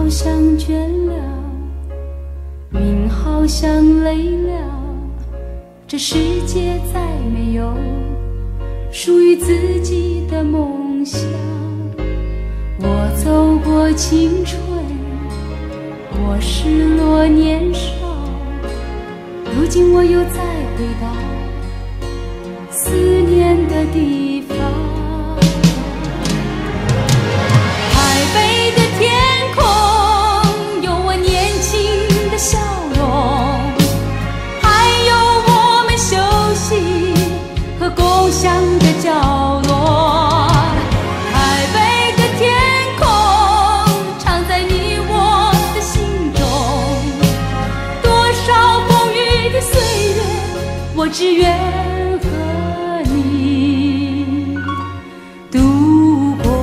像倦了，命好像累了，这世界再没有属于自己的梦想。我走过青春，我失落年少，如今我又再回到思念的地方。台北的天空有我年轻的笑容，还有我们休息和共享的角落。台北的天空常在你我的心中，多少风雨的岁月，我只愿和你度过。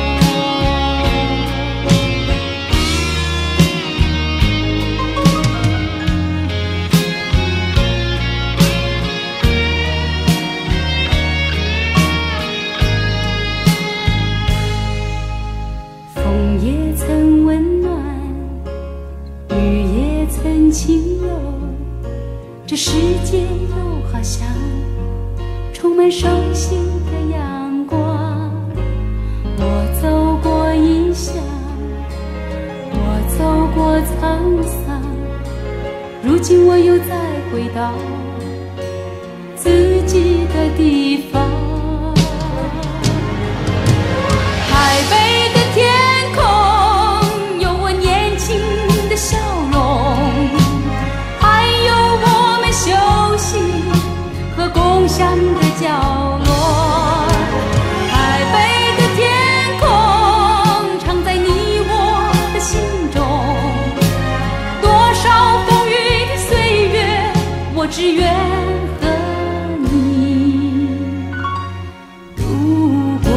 风也曾温暖，雨也曾轻柔，这世界又好像充满伤心的阳光。我走过异乡，我走过沧桑，如今我又再回到自己的地方。台北的天空有我年轻的笑容，还有我们休息和共享的角落。台北的天空常在你我的心中，多少风雨的岁月，我只愿和你度过。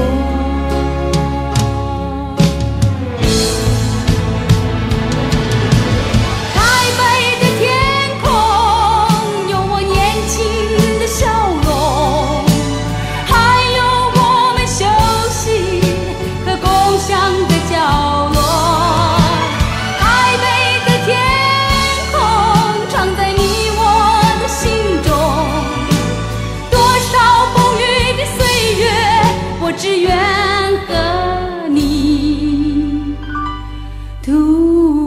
台北的天空有我年轻的笑容，还有我们休息和共享的角落。台北的天空常在你我的心中，多少风雨的岁月，我只愿和你度